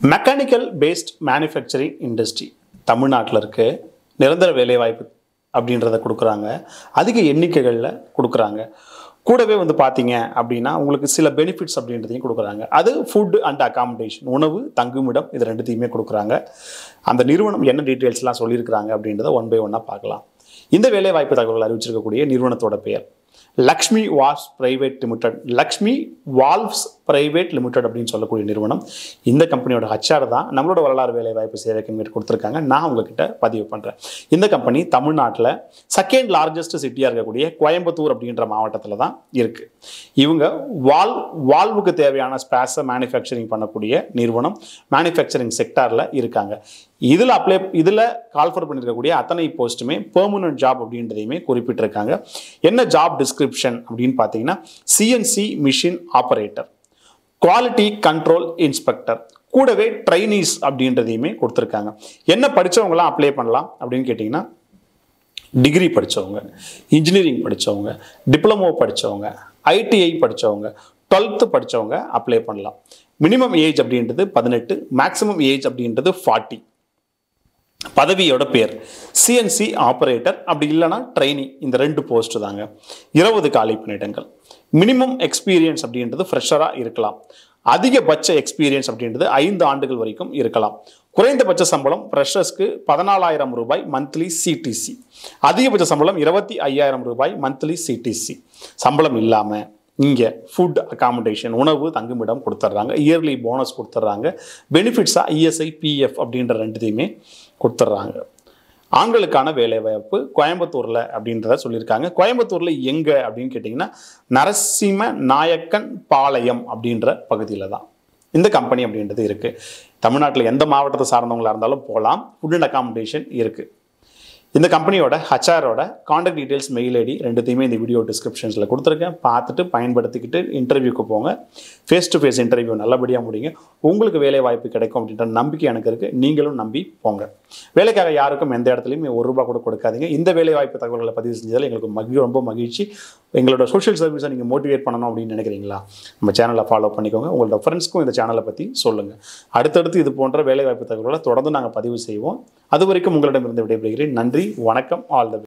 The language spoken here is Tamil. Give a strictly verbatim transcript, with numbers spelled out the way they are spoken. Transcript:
மெக்கானிக்கல் பேஸ்ட் மேனுஃபேக்சரிங் இண்டஸ்ட்ரி தமிழ்நாட்டில் இருக்கு. நிரந்தர வேலைவாய்ப்பு அப்படின்றத கொடுக்குறாங்க. அதிக எண்ணிக்கைகளில் கொடுக்குறாங்க. கூடவே வந்து பார்த்தீங்க அப்படின்னா உங்களுக்கு சில பெனிஃபிட்ஸ் அப்படின்றதையும் கொடுக்குறாங்க. அது ஃபுட் அண்ட் அகாமடேஷன், உணவு தங்குமிடம், இது ரெண்டுத்தையுமே கொடுக்குறாங்க. அந்த நிறுவனம் என்ன டீட்டெயில்ஸ்லாம் சொல்லியிருக்கிறாங்க அப்படின்றத ஒன் பை ஒன்னாக பார்க்கலாம். இந்த வேலைவாய்ப்பு தகவல்கள் அறிவிச்சிருக்கக்கூடிய நிறுவனத்தோட பெயர் Lakshmi valves private limited. Lakshmi valves private limited அப்படின்னு சொல்லக்கூடிய நிறுவனம். இந்த கம்பெனியோட ஹச்ஆர் தான் நம்மளோட வரலாறு வேலைவாய்ப்பு சேவைக்கு மீட் கொடுத்துருக்காங்க. நான் உங்ககிட்ட பதிவு பண்ணுறேன். இந்த கம்பெனி தமிழ்நாட்டில் செகண்ட் லார்ஜஸ்ட் சிட்டியாக இருக்கக்கூடிய கோயம்புத்தூர் அப்படின்ற மாவட்டத்தில் தான் இருக்குது. இவங்க வால்வ் வால்வுக்கு தேவையான ஸ்பேஸை மேனுஃபேக்சரிங் பண்ணக்கூடிய நிறுவனம். மேனுஃபேக்சரிங் செக்டாரில் இருக்காங்க. இதில் அப்ளை இதில் கால்ஃபர் பண்ணியிருக்கக்கூடிய அத்தனை போஸ்ட்டுமே பெர்மனன்ட் ஜாப் அப்படின்றதையுமே குறிப்பிட்டிருக்காங்க. என்ன ஜாப் டிஸ்கிரிப்ஷன் அப்படின்னு பார்த்தீங்கன்னா CNC machine operator, quality control inspector, கூடவே ட்ரைனீஸ் அப்படின்றதையுமே கொடுத்துருக்காங்க. என்ன படித்தவங்களாம் அப்ளை பண்ணலாம் அப்படின்னு கேட்டிங்கன்னா டிகிரி படித்தவங்க, இன்ஜினியரிங் படித்தவங்க, டிப்ளமோ படித்தவங்க, ஐடிஐ படித்தவங்க, டுவெல்த்து படித்தவங்க அப்ளை பண்ணலாம். மினிமம் ஏஜ் அப்படின்றது பதினெட்டு, மேக்ஸிமம் ஏஜ் அப்படின்றது ஃபார்ட்டி. பதவியோட பேர் சிஎன்சி ஆப்பரேட்டர், அப்படி இல்லைனா ட்ரைனி. இந்த ரெண்டு போஸ்ட் தாங்க. இருபது காலி பணியிடங்கள். மினிமம் எக்ஸ்பீரியன்ஸ் அப்படின்றது ஃப்ரெஷராக இருக்கலாம். அதிகபட்ச எக்ஸ்பீரியன்ஸ் அப்படின்றது ஐந்து ஆண்டுகள் வரைக்கும் இருக்கலாம். குறைந்தபட்ச சம்பளம் ஃப்ரெஷர்ஸ்க்கு பதினாலாயிரம் ரூபாய் மந்த்லி சிடிசி. அதிகபட்ச சம்பளம் இருபத்தி ஐயாயிரம் ரூபாய் மந்த்லி சிடிசி. சம்பளம் இல்லாமல் இங்கே ஃபுட் அகாமடேஷன், உணவு தங்குமிடம் கொடுத்துட்றாங்க. இயர்லி போனஸ் கொடுத்துட்றாங்க. பெனிஃபிட்ஸாக இஎஸ்ஐ பிஎஃப் அப்படின்ற ரெண்டுத்தையுமே கொடுத்துட்றாங்க. ஆண்களுக்கான வேலைவாய்ப்பு கோயம்புத்தூரில் அப்படின்றத சொல்லியிருக்காங்க. கோயம்புத்தூரில் எங்கே அப்படின்னு கேட்டிங்கன்னா நரசிம்மநாயக்கன் பாளையம் அப்படின்ற பகுதியில் தான் இந்த கம்பெனி அப்படின்றது இருக்குது. தமிழ்நாட்டில் எந்த மாவட்டத்தை சார்ந்தவங்களாக இருந்தாலும் போகலாம். ஃபுட் அண்ட் அகாமடேஷன் இருக்குது. இந்த கம்பெனியோட ஹச்ஆரோட காண்டாக்ட் டீட்டெயில்ஸ், மெயில் ஐடி ரெண்டுத்தையுமே இந்த வீடியோ டிஸ்கிரிப்ஷன்ஸில் கொடுத்துருக்கேன். பார்த்துட்டு பயன்படுத்திக்கிட்டு இன்டர்வியூக்கு போங்க. ஃபேஸ் டு ஃபேஸ் இன்டர்வியூ நல்லபடியாக முடியுங்க. உங்களுக்கு வேலை வாய்ப்பு கிடைக்கும் அப்படின்ற நம்பிக்கை எனக்கு இருக்குது. நீங்களும் நம்பி போங்க. வேலைக்காக யாருக்கும் எந்த இடத்துலையும் ஒரு ரூபா கூட கொடுக்காதீங்க. இந்த வேலை வாய்ப்பு தகவல்களை பதிவு செஞ்சதால் எங்களுக்கு மகி ரொம்ப மகிழ்ச்சி. எங்களோட சோஷியல் சர்வீஸை நீங்கள் மோட்டிவேட் பண்ணணும் அப்படின்னு நினைக்கிறீங்களா? நம்ம சேனலை ஃபாலோ பண்ணிக்கோங்க. உங்களோட ஃப்ரெண்ட்ஸ்க்கும் இந்த சேனலை பற்றி சொல்லுங்கள். அடுத்தடுத்து இது போன்ற வேலை வாய்ப்பு தகவல்களை தொடர்ந்து நாங்கள் பதிவு செய்வோம். அது வரைக்கும் உங்களிடமிருந்து விடைபெறுகிறேன். நன்றி, வணக்கம். All the